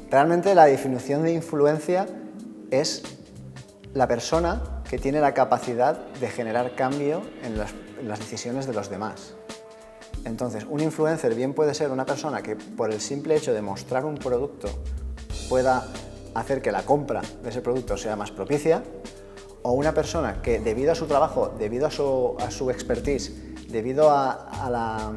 Realmente la definición de influencia es la persona que tiene la capacidad de generar cambio en las decisiones de los demás. Entonces, un influencer bien puede ser una persona que por el simple hecho de mostrar un producto pueda hacer que la compra de ese producto sea más propicia, o una persona que debido a su trabajo, debido a su expertise, debido a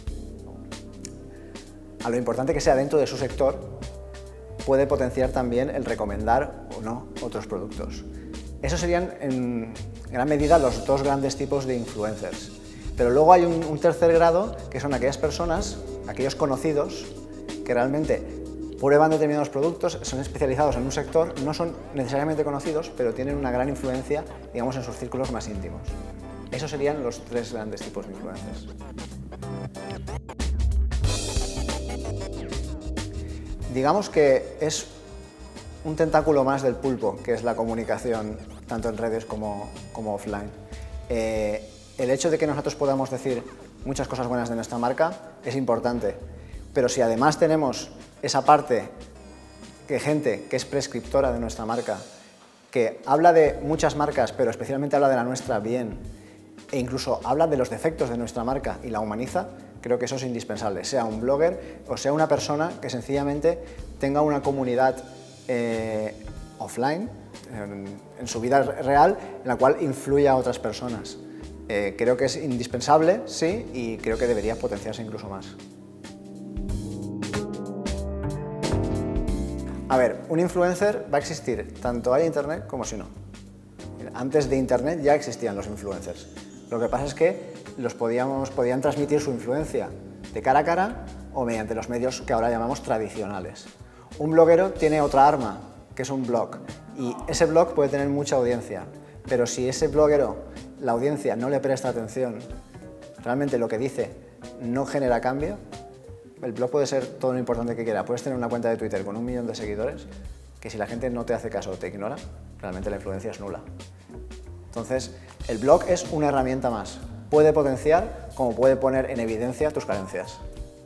lo importante que sea dentro de su sector, puede potenciar también el recomendar o no otros productos. Esos serían en gran medida los dos grandes tipos de influencers. Pero luego hay un tercer grado, que son aquellas personas, aquellos conocidos, que realmente prueban determinados productos, son especializados en un sector, no son necesariamente conocidos, pero tienen una gran influencia, digamos, en sus círculos más íntimos. Esos serían los tres grandes tipos de influencers. Digamos que es un tentáculo más del pulpo, que es la comunicación tanto en redes como offline. El hecho de que nosotros podamos decir muchas cosas buenas de nuestra marca es importante, pero si además tenemos esa parte de gente que es prescriptora de nuestra marca, que habla de muchas marcas, pero especialmente habla de la nuestra bien, e incluso habla de los defectos de nuestra marca y la humaniza, creo que eso es indispensable, sea un blogger o sea una persona que sencillamente tenga una comunidad offline, en su vida real, en la cual influya a otras personas. Creo que es indispensable, sí, y creo que debería potenciarse incluso más. A ver, un influencer va a existir tanto hay internet como si no. Antes de internet ya existían los influencers. Lo que pasa es que podían transmitir su influencia de cara a cara o mediante los medios que ahora llamamos tradicionales. Un bloguero tiene otra arma, que es un blog, y ese blog puede tener mucha audiencia, pero si ese bloguero, la audiencia no le presta atención, realmente lo que dice no genera cambio, el blog puede ser todo lo importante que quiera. Puedes tener una cuenta de Twitter con 1 millón de seguidores, que si la gente no te hace caso o te ignora, realmente la influencia es nula. Entonces, el blog es una herramienta más. Puede potenciar como puede poner en evidencia tus carencias.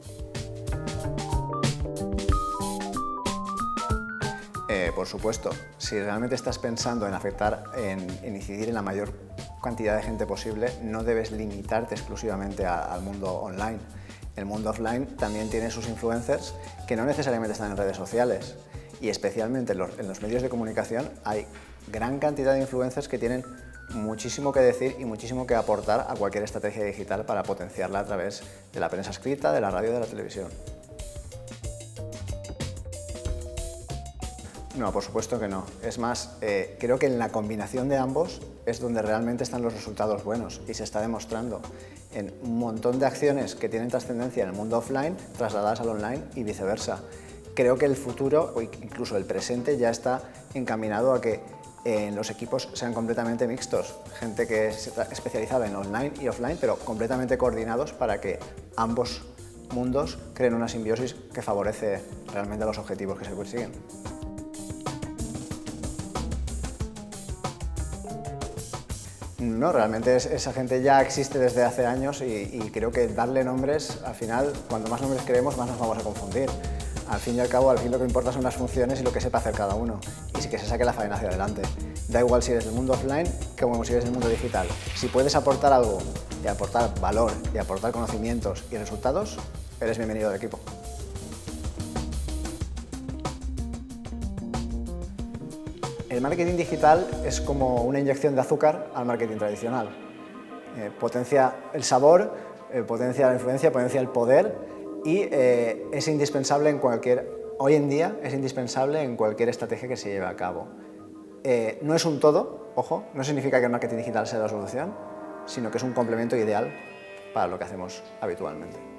Por supuesto, si realmente estás pensando en incidir en la mayor cantidad de gente posible, no debes limitarte exclusivamente al mundo online. El mundo offline también tiene sus influencers que no necesariamente están en redes sociales, y especialmente en los medios de comunicación hay gran cantidad de influencers que tienen muchísimo que decir y muchísimo que aportar a cualquier estrategia digital para potenciarla a través de la prensa escrita, de la radio y de la televisión. No, por supuesto que no. Es más, creo que en la combinación de ambos es donde realmente están los resultados buenos y se está demostrando en un montón de acciones que tienen trascendencia en el mundo offline trasladadas al online y viceversa. Creo que el futuro o incluso el presente ya está encaminado a que los equipos sean completamente mixtos, gente que está especializada en online y offline, pero completamente coordinados para que ambos mundos creen una simbiosis que favorece realmente los objetivos que se persiguen. No, realmente esa gente ya existe desde hace años y creo que darle nombres, al final, cuanto más nombres creemos, más nos vamos a confundir. Al fin y al cabo, lo que importa son las funciones y lo que sepa hacer cada uno, y que se saque la faena hacia adelante. Da igual si eres del mundo offline como si eres del mundo digital. Si puedes aportar algo, y aportar valor, y aportar conocimientos y resultados, eres bienvenido al equipo. El marketing digital es como una inyección de azúcar al marketing tradicional. Potencia el sabor, potencia la influencia, potencia el poder y es indispensable hoy en día es indispensable en cualquier estrategia que se lleve a cabo. No es un todo, ojo, no significa que el marketing digital sea la solución, sino que es un complemento ideal para lo que hacemos habitualmente.